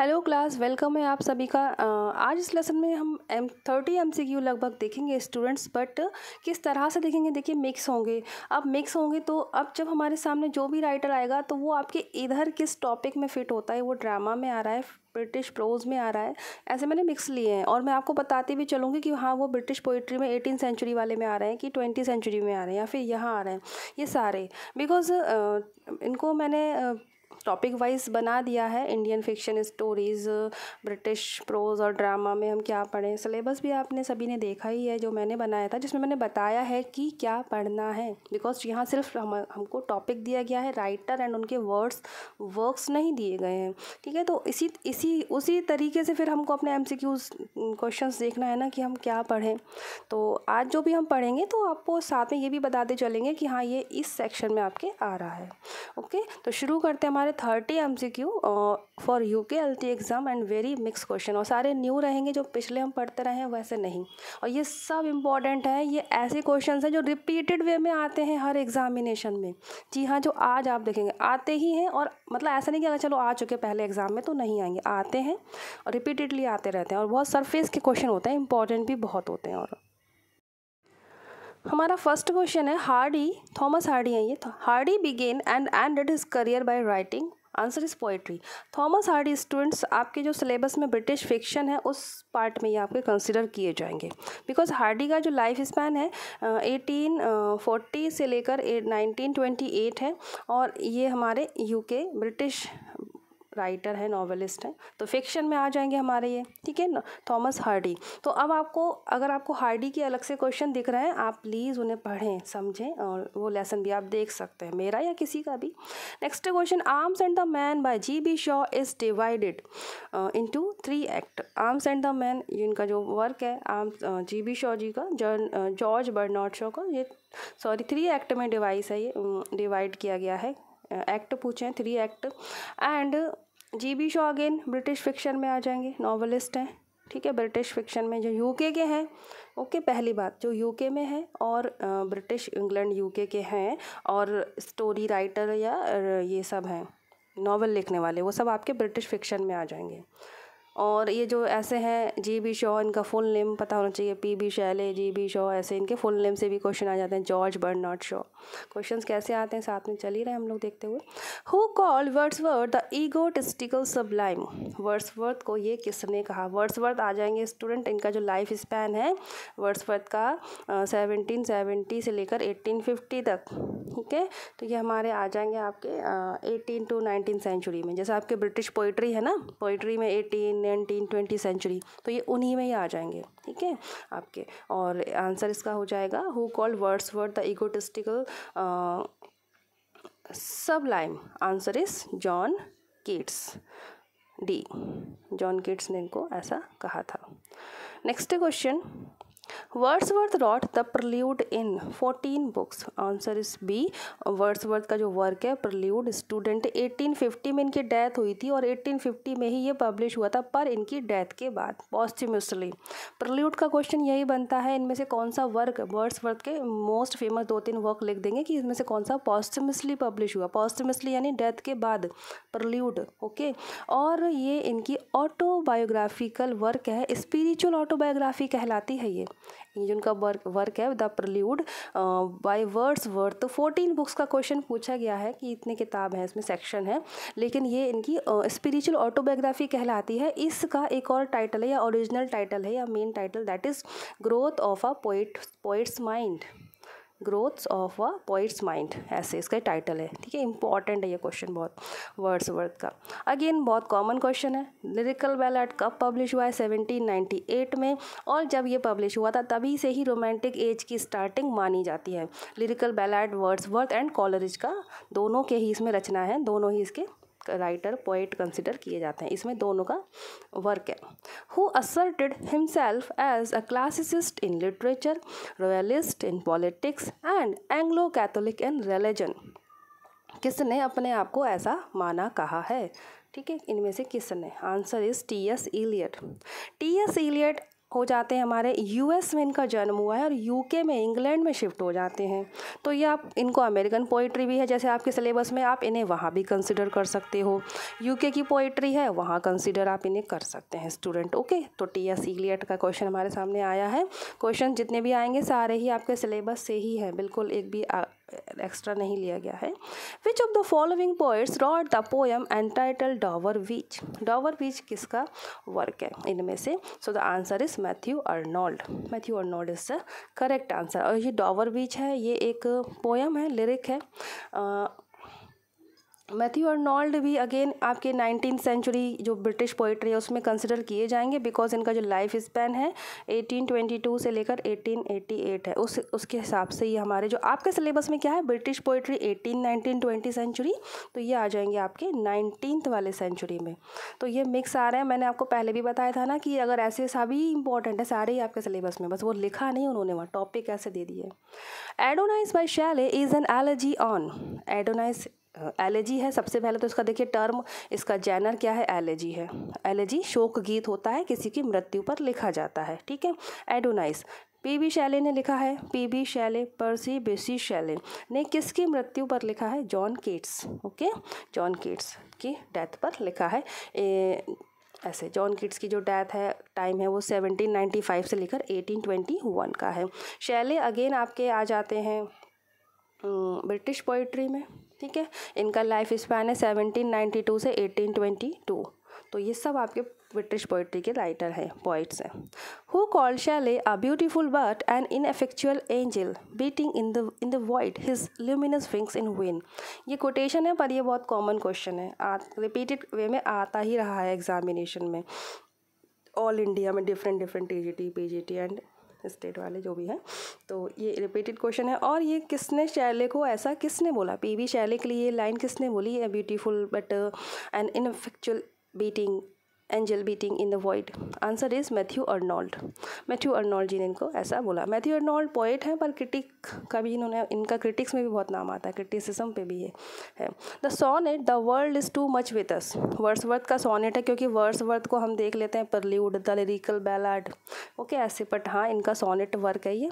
Hello class, welcome है आप सभी का। आज इस लेसन में हम 30 MCQ लगभग देखेंगे स्टूडेंट्स, बट किस तरह से देखेंगे, देखिए मिक्स होंगे। अब मिक्स होंगे तो अब जब हमारे सामने जो भी राइटर आएगा तो वो आपके इधर किस टॉपिक में फिट होता है, वो ड्रामा में आ रहा है, ब्रिटिश प्रोज में आ रहा है, ऐसे मैंने मिक्स लिए हैं। और मैं आपको बताती भी चलूँगी कि हाँ वो ब्रिटिश पोइट्री में 18 सेंचुरी वाले में आ रहे हैं कि 20 सेंचुरी में आ रहे हैं या फिर यहाँ आ रहे हैं, ये सारे बिकॉज इनको मैंने टॉपिक वाइज बना दिया है। Indian fiction stories, British prose और ड्रामा में हम क्या पढ़ें। सिलेबस भी आपने सभी ने देखा ही है जो मैंने बनाया था, जिसमें मैंने बताया है कि क्या पढ़ना है। बिकॉज यहाँ सिर्फ हमको टॉपिक दिया गया है, राइटर एंड उनके वर्क्स नहीं दिए गए हैं, ठीक है। तो उसी तरीके से फिर हमको अपने MCQs क्वेश्चंस देखना है ना कि हम क्या पढ़ें। तो आज जो भी हम पढ़ेंगे तो आपको साथ में ये भी बताते चलेंगे कि हाँ ये इस सेक्शन में आपके आ रहा है। ओके, तो शुरू करते हैं हमारे 30 MCQ for UK LT exam and very mix question. और सारे न्यू रहेंगे, जो पिछले हम पढ़ते रहे हैं वैसे नहीं। और ये सब इम्पॉर्टेंट है, ये ऐसे क्वेश्चन हैं जो रिपीटेड वे में आते हैं हर एग्जामिनेशन में। जी हाँ, जो आज आप देखेंगे आते ही हैं। और मतलब ऐसा नहीं कि अगर चलो आ चुके पहले एग्जाम में तो नहीं आएंगे, आते हैं और रिपीटेडली आते रहते हैं। और बहुत सरफेस के क्वेश्चन होते हैं, इंपॉर्टेंट भी बहुत होते हैं। और हमारा फर्स्ट क्वेश्चन है, हार्डी, थॉमस हार्डी है ये। Hardy began and ended his career by writing, answer is poetry. Thomas Hardy students आपके जो सिलेबस में ब्रिटिश फिक्शन है उस पार्ट में ये आपके कंसिडर किए जाएंगे। बिकॉज हार्डी का जो लाइफ स्पैन है 1840 से लेकर 1928 है। और ये हमारे UK ब्रिटिश राइटर है, नॉवेलिस्ट है, तो फिक्शन में आ जाएंगे हमारे ये, ठीक है ना, थॉमस हार्डी। तो अब आपको अगर आपको हार्डी के अलग से क्वेश्चन दिख रहे हैं, आप प्लीज़ उन्हें पढ़ें, समझें, और वो लेसन भी आप देख सकते हैं, मेरा या किसी का भी। Next question, Arms and the Man by GB Shaw is divided into 3 act. Arms and the Man, इनका जो वर्क है GB शॉ जी का, जॉर्ज बर्नार्ड शॉ का, ये 3 एक्ट में डिवाइस है, ये डिवाइड किया गया है। एक्ट पूछे हैं 3 act. And GB Shaw again British fiction में आ जाएंगे, नॉवेलिस्ट हैं, ठीक है। ब्रिटिश फिक्शन में जो UK के हैं, ओके, पहली बात जो UK में है, और ब्रिटिश इंग्लैंड UK के हैं, और स्टोरी राइटर या ये सब हैं नॉवल लिखने वाले, वो सब आपके ब्रिटिश फिक्शन में आ जाएंगे। और ये जो ऐसे हैं GB शॉ, इनका फुल नेम पता होना चाहिए, PB शैले, GB शॉ, ऐसे इनके फुल नेम से भी क्वेश्चन आ जाते हैं, जॉर्ज बर्नार्ड शॉ। क्वेश्चंस कैसे आते हैं साथ में चल ही रहे हम लोग देखते हुए। Who called Wordsworth the egotistical sublime, Wordsworth को ये किसने कहा। वर्ड्सवर्थ आ जाएंगे स्टूडेंट, इनका जो लाइफ स्पैन है वर्ड्सवर्थ का 1770 से लेकर 1850 तक, ठीक है। तो ये हमारे आ जाएंगे आपके 18 to 19 सेंचुरी में। जैसे आपके ब्रिटिश पोइट्री है ना, पोइट्री में 18, 19, 20 सेंचुरी, तो ये उन्हीं में ही आ जाएंगे, ठीक है आपके। और आंसर इसका हो जाएगा, who called Wordsworth the egotistical sublime, answer is John Keats, D, John Keats ने इनको ऐसा कहा था। Next question, Wordsworth wrote the prelude in 14 books, answer is B. Wordsworth का जो वर्क है प्रल्यूड, स्टूडेंट 1850 में इनकी डेथ हुई थी और 1850 में ही ये पब्लिश हुआ था, पर इनकी डेथ के बाद पॉस्ट्यूमसली। प्रल्यूड का क्वेश्चन यही बनता है, इनमें से कौन सा वर्क, वर्ड्सवर्थ के मोस्ट फेमस 2-3 वर्क लिख देंगे कि इसमें से कौन सा पॉस्ट्यूमसली पब्लिश हुआ, पॉस्ट्यूमसली यानी डेथ के बाद, प्रल्यूड, ओके। और ये इनकी ऑटोबायोग्राफिकल वर्क है, स्पिरिचुअल ऑटोबायोग्राफी कहलाती है ये जो उनका वर्क है द प्रल्यूड बाय वर्ड्सवर्थ। तो 14 बुक्स का क्वेश्चन पूछा गया है कि इतने किताब हैं, इसमें सेक्शन है, लेकिन ये इनकी स्पिरिचुअल ऑटोबायोग्राफी कहलाती है। इसका एक और टाइटल है या ओरिजिनल टाइटल है या main title, that is growth of a poet's mind, growths of a poet's mind, ऐसे इसका टाइटल है, ठीक है। इंपॉर्टेंट है ये क्वेश्चन बहुत, वर्ड्सवर्थ का। अगेन बहुत कॉमन क्वेश्चन है, लिरिकल बैलेड कब पब्लिश हुआ है, 1798 में। और जब ये पब्लिश हुआ था तभी से ही रोमांटिक एज की स्टार्टिंग मानी जाती है। Lyrical ballad Wordsworth and Coleridge का, दोनों के ही इसमें रचना है, दोनों ही इसके राइटर पोएट कंसिडर किए जाते हैं, इसमें दोनों का वर्क है। Who asserted himself as a classicist in literature, royalist in politics and Anglo Catholic in religion, किसने अपने आप को ऐसा माना कहा है, ठीक है, इनमें से किसने। Answer is TS Eliot. TS Eliot हो जाते हैं हमारे यूएस में इनका जन्म हुआ है और यूके में इंग्लैंड में शिफ्ट हो जाते हैं। तो ये आप इनको अमेरिकन पोइट्री भी है जैसे आपके सिलेबस में, आप इन्हें वहाँ भी कंसिडर कर सकते हो। यूके की पोइट्री है वहाँ कंसिडर आप इन्हें कर सकते हैं स्टूडेंट। ओके, तो टी.एस. इलियट का क्वेश्चन हमारे सामने आया है। क्वेश्चन जितने भी आएंगे सारे ही आपके सिलेबस से ही है, बिल्कुल एक भी एक्स्ट्रा नहीं लिया गया है। Which of the following poets wrote the poem entitled Dover beach? Dover beach किसका वर्क है इनमें से? So the answer is Matthew Arnold. Matthew Arnold is the correct answer. और ये डॉवर बीच है, ये एक पोएम है, लिरिक है। मैथ्यू अर्नोल्ड भी अगेन आपके 19th सेंचुरी जो ब्रिटिश पोइट्री है उसमें कंसिडर किए जाएंगे, बिकॉज इनका जो लाइफ स्पैन है 1822 से लेकर 1888 है। उसके हिसाब से ये हमारे जो आपके सिलेबस में क्या है, ब्रिटिश पोइट्री 18, 19, 20 सेंचुरी, तो ये आ जाएंगे आपके 19th वाले सेंचुरी में। तो ये मिक्स आ रहे हैं। मैंने आपको पहले भी बताया था ना कि अगर ऐसे सभी इंपॉर्टेंट है सारे ही आपके सिलेबस में, बस वो लिखा नहीं उन्होंने, वहाँ टॉपिक ऐसे दे दिए। Adonais by Shelley is an elegy on? Adonais elegy है। सबसे पहले तो इसका देखिए टर्म, इसका जैनर क्या है, एलेजी है। एलेजी शोक गीत होता है, किसी की मृत्यु पर लिखा जाता है, ठीक है। Adonais PB. शैले ने लिखा है, पी.बी. शैले, पर्सी बेसी शैले ने किसकी मृत्यु पर लिखा है? John Keats. Okay, John Keats की डेथ पर लिखा है। ऐसे जॉन कीट्स की जो डेथ है टाइम है वो 1795 से लेकर 1821 का है। शैले अगेन आपके आ जाते हैं ब्रिटिश पोइट्री में, ठीक है। इनका लाइफ स्पैन है 1792 से 1822। तो ये सब आपके ब्रिटिश पोइट्री के राइटर हैं, पोइट्स हैं। Who called Shelley a beautiful but an ineffectual angel beating in the void his luminous wings in wind? ये कोटेशन है पर ये बहुत कॉमन क्वेश्चन है, रिपीटेड वे में आता ही रहा है एग्जामिनेशन में, ऑल इंडिया में different TGT, PGT and state वाले जो भी हैं। तो ये रिपीटेड क्वेश्चन है। और ये किसने शैले को ऐसा किसने बोला? पी.बी. शैले के लिए ये लाइन किसने बोली? A beautiful but an ineffectual beating angel beating in the void? Answer is Matthew Arnold. Matthew अर्नोल्ड जी ने इनको ऐसा बोला। मैथ्यू अर्नोल्ड पोएट हैं पर क्रिटिक का भी इन्होंने, इनका क्रिटिक्स में भी बहुत नाम आता है, क्रिटिसिज्म पे भी ये है। The sonnet the world is too much with us? Wordsworth का सोनेट है, क्योंकि वर्ड्सवर्थ को हम देख लेते हैं prelude, the lyrical ballad, okay ऐसे, बट हाँ इनका सोनेट वर्क है ये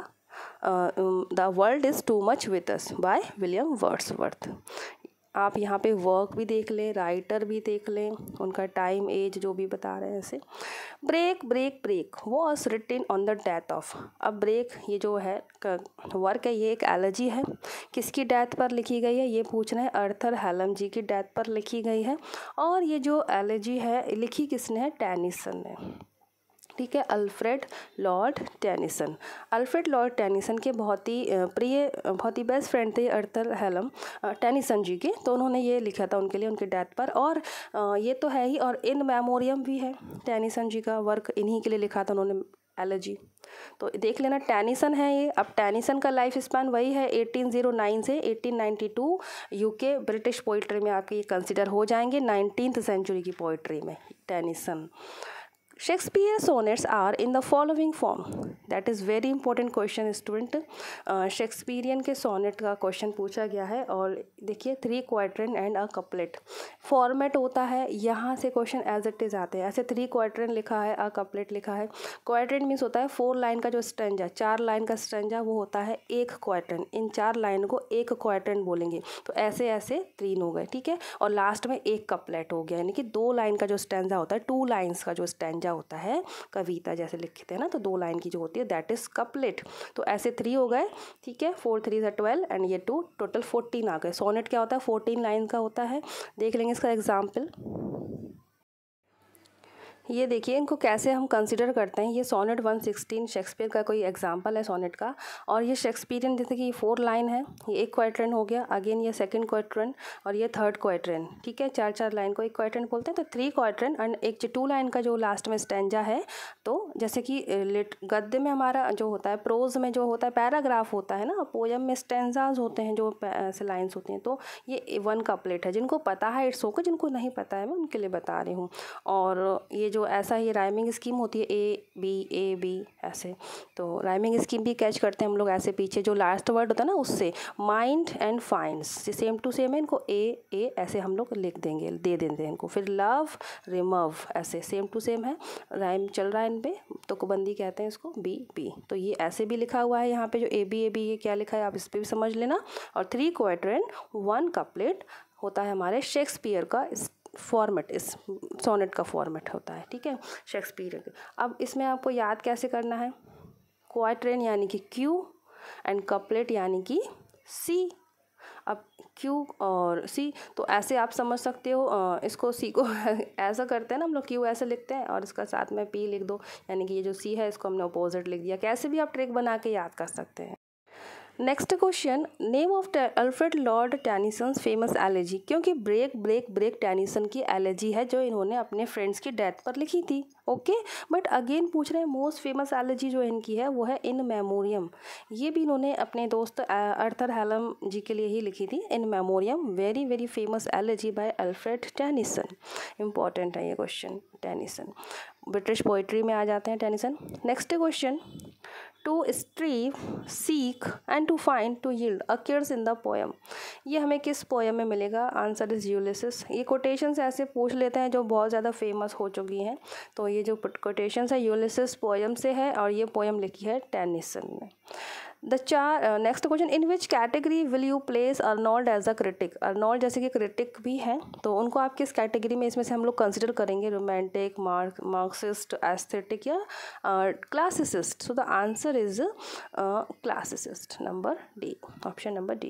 the world is too much with us by William Wordsworth. आप यहाँ पे वर्क भी देख लें, राइटर भी देख लें, उनका टाइम एज जो भी बता रहे हैं ऐसे। Break break break was written on the death of? अब ब्रेक ये जो है वर्क है ये एक एलेजी है, किसकी डेथ पर लिखी गई है ये पूछ रहे हैं? अर्थर हैलम जी की डेथ पर लिखी गई है। और ये जो एलेजी है लिखी किसने है? टेनिसन ने, ठीक है, Alfred Lord Tennyson. Alfred Lord Tennyson के बहुत ही प्रिय, बहुत ही बेस्ट फ्रेंड थे अर्थर हैलम टेनिसन जी के, तो उन्होंने ये लिखा था उनके लिए, उनके डेथ पर। और ये तो है ही, और इन मेमोरियम भी है टेनिसन जी का वर्क, इन्हीं के लिए लिखा था उन्होंने एलेजी। तो देख लेना टेनिसन है ये। अब टेनिसन का लाइफ स्पैन वही है 1809 से 1892। यूके ब्रिटिश पोइट्री में आपके ये कंसिडर हो जाएंगे 19th सेंचुरी की पोइट्री में Tennyson. Shakespeare sonnets are in the following form? That is very important question student. Shakespearean के सोनेट का क्वेश्चन पूछा गया है। और देखिए 3 quatrain and a couplet format होता है, यहाँ से क्वेश्चन एज इट इज़ आते हैं। ऐसे 3 क्वार्टरन लिखा है, अ कपलेट लिखा है। क्वार्टरन मीन्स होता है 4 लाइन का जो स्ट्रेंजा, 4 लाइन का स्ट्रेंजा वो होता है 1 क्वार्टरन। इन 4 लाइन को 1 क्वार्टरन बोलेंगे, तो ऐसे ऐसे 3 हो गए, ठीक है। और लास्ट में 1 कपलेट हो गया, यानी कि 2 लाइन का जो स्ट्रेंजा होता है, 2 लाइन्स का जो स्ट्रेंजा होता है, कविता जैसे लिखते हैं ना, तो 2 लाइन की जो होती है दैट इज कपलेट। तो ऐसे 3 हो गए, ठीक है, 4 3 12 एंड ये 2, टोटल 14 आ गए। सोनेट क्या होता है? 14 लाइन का होता है। देख लेंगे इसका एग्जाम्पल। ये देखिए इनको कैसे हम कंसिडर करते हैं। ये सोनेट 116 शेक्सपियर का कोई एग्जांपल है सोनेट का। और ये शेक्सपियरियन जैसे कि 4 लाइन है, ये 1 क्वार्टरन हो गया, अगेन ये 2nd क्वार्टरन और ये 3rd क्वार्टरन, ठीक है। 4 लाइन को 1 क्वार्टरन बोलते हैं। तो 3 क्वार्टरन एंड एक जो 2 लाइन का जो लास्ट में स्टैंजा है, तो जैसे कि गद्य में हमारा जो होता है, प्रोज में जो होता है पैराग्राफ होता है ना, पोयम में स्टैंजाज होते हैं जो ऐसे लाइन्स होती हैं। तो ये 1 कपलेट है। जिनको पता है इट्स ओके, जिनको नहीं पता है मैं उनके लिए बता रही हूँ। और ये जो ऐसा ही राइमिंग स्कीम होती है ए बी ऐसे, तो राइमिंग स्कीम भी कैच करते हैं हम लोग ऐसे पीछे जो लास्ट वर्ड होता है ना उससे। Mind and finds same to same है, इनको ए ऐसे हम लोग लिख देंगे, दे देंगे इनको। फिर लव रिमव ऐसे सेम टू सेम है, राइम चल रहा है इन पे, तो तुकबंदी कहते हैं इसको, बी। तो ये ऐसे भी लिखा हुआ है यहाँ पे जो ए बी ये क्या लिखा है आप इस पर भी समझ लेना। और 3 क्वाड्रेंट 1 कपलेट होता है हमारे शेक्सपियर का फॉर्मेट, इस सोनेट का फॉर्मेट होता है, ठीक है, शेक्सपियर। अब इसमें आपको याद कैसे करना है, क्वाड्रेंट यानी कि क्यू एंड कपलेट यानी कि सी। अब क्यू और सी तो ऐसे आप समझ सकते हो, इसको सी को ऐसा करते हैं ना हम लोग, क्यू ऐसे लिखते हैं और इसका साथ में पी लिख दो, यानी कि ये जो सी है इसको हमने अपोजिट लिख दिया। कैसे भी आप ट्रिक बना के याद कर सकते हैं। Next question, name of Alfred Lord Tennyson famous elegy, क्योंकि ब्रेक टेनिसन की एलेजी है जो इन्होंने अपने फ्रेंड्स की डेथ पर लिखी थी। ओके, बट अगेन पूछ रहे हैं मोस्ट फेमस एलेजी जो इनकी है वो है इन मेमोरियम। ये भी इन्होंने अपने दोस्त आर्थर हैलम जी के लिए ही लिखी थी। In memoriam very famous elegy by Alfred Tennyson. Important है ये क्वेश्चन, टेनिसन ब्रिटिश पोइट्री में आ जाते हैं Tennyson. Next question, to strive, seek and to find, to yield occurs in the poem. ये हमें किस पोएम में मिलेगा? Answer is Ulysses. ये कोटेशंस ऐसे पूछ लेते हैं जो बहुत ज़्यादा फेमस हो चुकी हैं, तो ये जो कोटेशंस है यूलिसिस पोएम से है और ये पोएम लिखी है टेनिसन ने। Next question, in which category will you place Arnold as a critic. Arnold जैसे कि क्रिटिक भी हैं, तो उनको आप किस कैटेगरी में इसमें से हम लोग कंसिडर करेंगे? रोमांटिक, मार्क्सिस्ट, एस्थेटिक या classicist? So the answer is classicist, number D, option number D.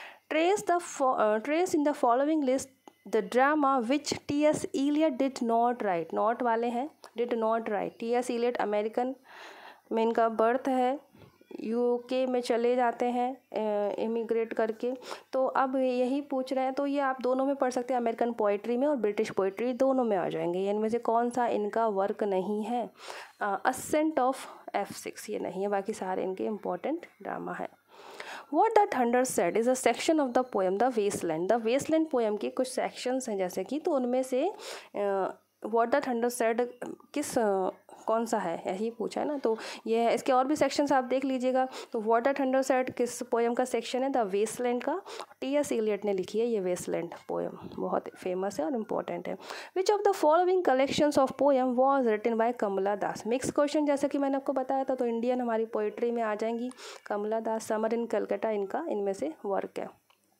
Trace in the following list the drama which T.S. Eliot did not write. Not वाले हैं, did not write. T.S. Eliot American में इनका birth है, UK में चले जाते हैं immigrate करके, तो अब यही पूछ रहे हैं, तो ये आप दोनों में पढ़ सकते हैं, अमेरिकन पोइट्री में और ब्रिटिश पोइट्री दोनों में आ जाएंगे। इनमें से कौन सा इनका वर्क नहीं है? असेंट ऑफ F6 ये नहीं है, बाकी सारे इनके इम्पोर्टेंट ड्रामा है। What the Thunder Said is a section of the poem The Wasteland। The Wasteland poem के कुछ sections हैं जैसे कि, तो उनमें से What the Thunder Said किस कौन सा है, यही पूछा है ना, तो ये है। इसके और भी सेक्शंस आप देख लीजिएगा। तो What the Thunder Said किस पोएम का सेक्शन है? द वेस्टलैंड का। T.S. Eliot ने लिखी है ये वेस्टलैंड पोएम, बहुत फेमस है और इम्पोर्टेंट है। Which of the following collections of poem was written by Kamala Das. Mix question जैसा कि मैंने आपको बताया था, तो इंडियन हमारी पोइट्री में आ जाएंगी कमला दास। समर इन कलकत्ता इनका इनमें से वर्क है।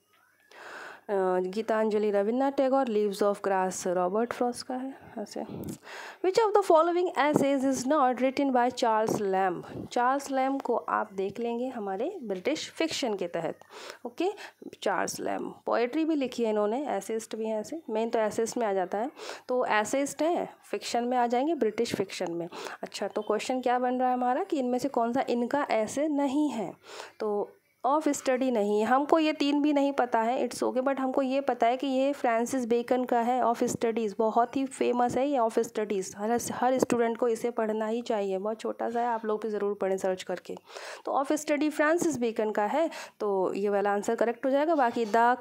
Gitanjali Rabindranath Tagore, leaves of grass Robert Frost का है ऐसे। Which of the following essays is not written by Charles Lamb. Charles Lamb को आप देख लेंगे हमारे ब्रिटिश फिक्शन के तहत। ओके, चार्ल्स लैम्ब पोएट्री भी लिखी है इन्होंने, एसेस्ट भी हैं ऐसे, मेन तो एसेस्ट में आ जाता है, तो एसेस्ट है फिक्शन में आ जाएंगे, ब्रिटिश फिक्शन में। अच्छा, तो क्वेश्चन क्या बन रहा है हमारा कि इनमें से कौन सा इनका ऐसे नहीं है? तो ऑफ स्टडी नहीं है, हमको ये 3 भी नहीं पता है, इट्स ओके, बट हमको ये पता है कि ये फ्रांसिस बेकन का है, ऑफ स्टडीज़, बहुत ही फेमस है ये ऑफ स्टडीज़। हर स्टूडेंट को इसे पढ़ना ही चाहिए, बहुत छोटा सा है, आप लोग भी ज़रूर पढ़ें सर्च करके। तो ऑफ स्टडी फ्रांसिस बेकन का है, तो ये वाला आंसर करेक्ट हो जाएगा। बाकी the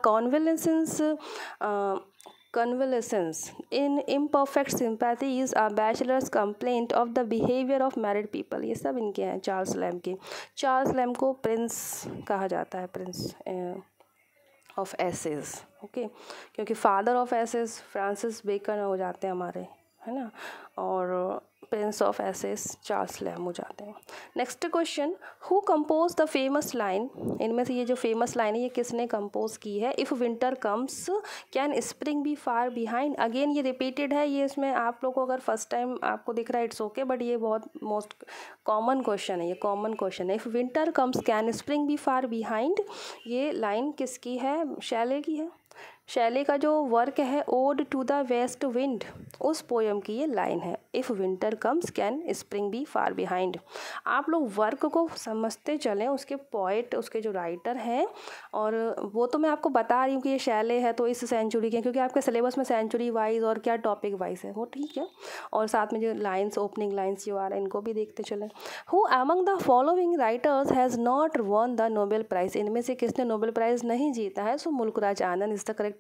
convalescence in imperfect sympathy is a bachelor's complaint of the behavior of married people। ये सब इनके हैं चार्ल्स लैम्ब के। चार्ल्स लैम्ब को प्रिंस कहा जाता है, प्रिंस ऑफ एसेज। ओके, क्योंकि father of essays Francis Bacon हो जाते हैं हमारे, है ना, और prince of essays Charles Lamb हो जाते हैं। Next question, who compose the famous line. इनमें से ये जो फेमस लाइन है ये किसने कंपोज की है? If winter comes can spring be far behind. Again ये रिपीटेड है, ये इसमें आप लोग को अगर फर्स्ट टाइम आपको दिख रहा है इट्स ओके, बट ये बहुत मोस्ट कॉमन क्वेश्चन है, ये कॉमन क्वेश्चन है। If winter comes can spring be far behind, ये लाइन किसकी है? शैले की है। शैले का जो वर्क है ode to the west wind, उस पोएम की ये लाइन है। If winter comes can spring be far behind. आप लोग वर्क को समझते चलें, उसके पोइट, उसके जो राइटर हैं, और वो तो मैं आपको बता रही हूँ कि ये शैले है तो इस सेंचुरी के, क्योंकि आपके सिलेबस में सेंचुरी वाइज और क्या टॉपिक वाइज है वो ठीक है, और साथ में जो लाइन्स, ओपनिंग लाइन्स जो आ रहे हैं इनको भी देखते चलें। Who among the following writers has not won the Nobel prize. इनमें से किसने नोबेल प्राइज़ नहीं जीता है? So Mulk Raj Anand is the correct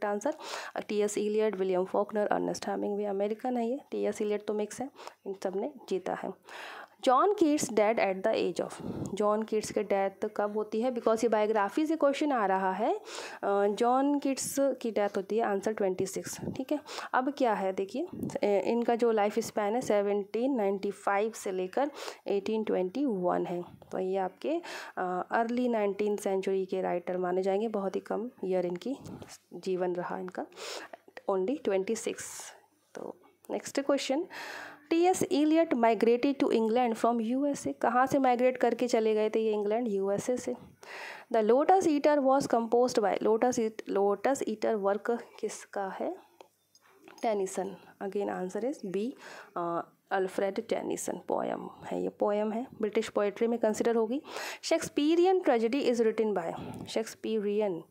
correct answer. T S. Eliot, William Faulkner, Ernest Hemingway, American है ये। टी.एस. इलियट तो मिक्स है, इन सब ने जीता है। John Keats dead at the age of, John Keats के डेथ कब होती है, बिकॉज ये बायोग्राफी से क्वेश्चन आ रहा है। जॉन कीट्स की डेथ होती है आंसर 26, ठीक है। अब क्या है देखिए, इनका जो लाइफ स्पैन है 1795 से लेकर 1821 है, तो ये आपके अर्ली 19th सेंचुरी के राइटर माने जाएंगे। बहुत ही कम ईयर इनकी जीवन रहा इनका, ओनली 26। तो next question, T S. Eliot migrated to England from USA, कहाँ से माइग्रेट करके चले गए थे ये इंग्लैंड, यूएसए से। The lotus eater was composed by, lotus eater work किसका है, Tennyson. Again answer is B, Alfred Tennyson, poem है ये, पोएम है, ब्रिटिश पोएट्री में कंसिडर होगी। Shakespearean tragedy is written by, Shakespearean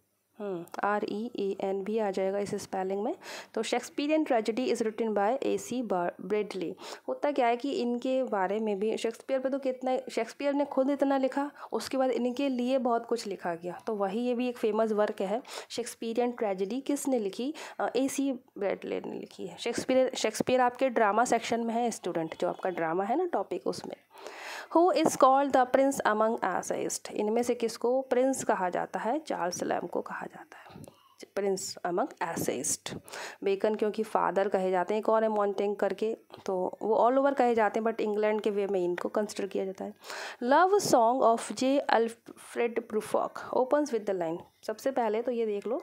REAN भी आ जाएगा इस स्पेलिंग में। तो Shakespearean tragedy is written by AC Bradley. होता क्या है कि इनके बारे में भी शेक्सपियर पे तो कितना, शेक्सपियर ने खुद इतना लिखा, उसके बाद इनके लिए बहुत कुछ लिखा गया, तो वही ये भी एक फेमस वर्क है। शेक्सपियरियन ट्रेजेडी किसने लिखी, AC ब्रेडली ने लिखी है। शेक्सपियर आपके ड्रामा सेक्शन में है स्टूडेंट, जो आपका ड्रामा है ना टॉपिक, उसमें। Who is called the prince among essayist, इनमें से किसको प्रिंस कहा जाता है, चार्ल्स लैम्ब को कहा जाता है प्रिंस अमंग एसेइस्ट। बेकन क्योंकि फादर कहे जाते हैं, एक और है मॉन्टेग करके, तो वो ऑल ओवर कहे जाते हैं, बट इंग्लैंड के वे में इनको कंसिडर किया जाता है। Love song of J. Alfred Prufrock opens with the line, सबसे पहले तो ये देख लो,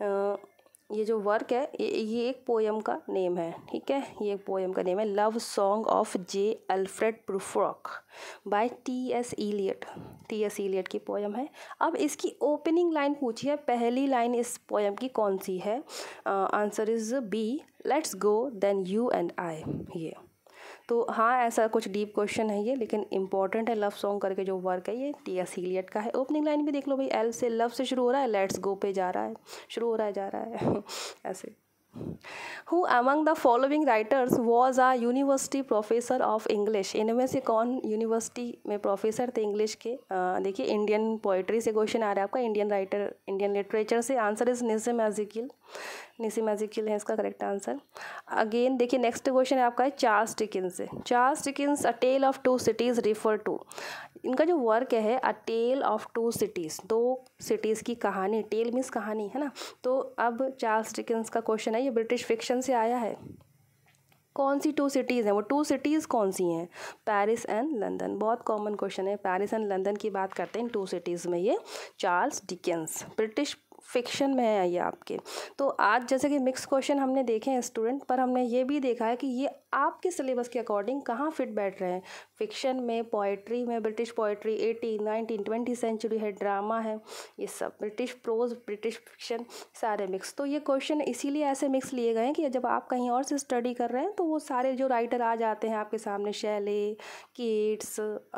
ये जो वर्क है ये एक पोएम का नेम है, ठीक है, ये एक पोएम का नेम है, love song of J. Alfred Prufrock by T.S. Eliot, T.S. Eliot की पोएम है। अब इसकी ओपनिंग लाइन पूछी है, पहली लाइन इस पोएम की कौन सी है, answer is B, let's go then you and I, ये। तो हाँ, ऐसा कुछ डीप क्वेश्चन है ये, लेकिन इंपॉर्टेंट है। लव सॉन्ग करके जो वर्क है ये T.S. इलियट का है। ओपनिंग लाइन भी देख लो भाई, एल से, लव से शुरू हो रहा है, लेट्स गो पे जा रहा है, शुरू हो रहा है, जा रहा है ऐसे। Who among the following writers was a university professor of English, इनमें से कौन यूनिवर्सिटी में प्रोफेसर थे इंग्लिश के। देखिए इंडियन पोइट्री से क्वेश्चन आ रहा है आपका, इंडियन राइटर, इंडियन लिटरेचर से। आंसर इज निसिम एज़ेकियल, निसिम एज़ेकियल है इसका करेक्ट आंसर। अगेन देखिए नेक्स्ट क्वेश्चन है आपका चार्ल्स डिकेंस से। Charles Dickens a tale of two cities refer to, इनका जो वर्क है a tale of two cities, दो सिटीज़ की कहानी, टेल मीन्स कहानी है ना। तो अब चार्ल्स डिकेंस का क्वेश्चन है, ये ब्रिटिश फिक्शन से आया है। कौन सी टू सिटीज़ हैं, वो टू सिटीज़ कौन सी हैं, पेरिस एंड लंदन। बहुत कॉमन क्वेश्चन है, पेरिस एंड लंदन की बात करते हैं टू सिटीज़ में, ये चार्ल्स डिकेंस ब्रिटिश फिक्शन में है ये आपके। तो आज जैसे कि मिक्स क्वेश्चन हमने देखे हैं स्टूडेंट, पर हमने ये भी देखा है कि ये आपके सिलेबस के अकॉर्डिंग कहाँ फिट बैठ रहे हैं, फिक्शन में, पोइट्री में, ब्रिटिश पोइट्री 18, 19, 20 सेंचुरी है, ड्रामा है, ये सब ब्रिटिश प्रोज, ब्रिटिश फिक्शन, सारे मिक्स। तो ये क्वेश्चन इसीलिए ऐसे मिक्स लिए गए हैं कि जब आप कहीं और से स्टडी कर रहे हैं तो वो सारे जो राइटर आ जाते हैं आपके सामने, शेले, कीट्स,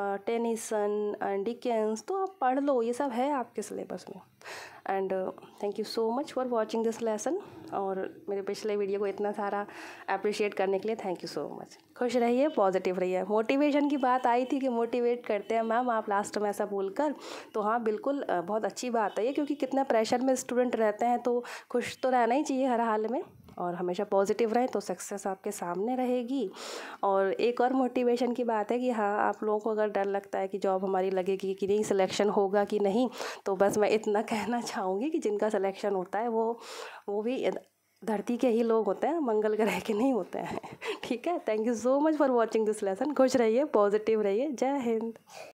टेनिसन, डिकेंस, तो आप पढ़ लो, ये सब है आपके सिलेबस में। And thank you so much for watching this lesson, और मेरे पिछले वीडियो को इतना सारा अप्रिशिएट करने के लिए थैंक यू सो मच। खुश रहिए, पॉजिटिव रहिए। मोटिवेशन की बात आई थी कि मोटिवेट करते हैं मैम आप लास्ट में ऐसा बोलकर, तो हाँ बिल्कुल बहुत अच्छी बात है ये, क्योंकि कितना प्रेशर में स्टूडेंट रहते हैं, तो खुश तो रहना ही चाहिए हर हाल में, और हमेशा पॉजिटिव रहें तो सक्सेस आपके सामने रहेगी। और एक और मोटिवेशन की बात है कि हाँ, आप लोगों को अगर डर लगता है कि जॉब हमारी लगेगी कि नहीं, सिलेक्शन होगा कि नहीं, तो बस मैं इतना कहना चाहूँगी कि जिनका सिलेक्शन होता है वो भी धरती के ही लोग होते हैं, मंगल ग्रह के नहीं होते हैं। ठीक है, thank you so much for watching this lesson. खुश रहिए, पॉजिटिव रहिए, जय हिंद।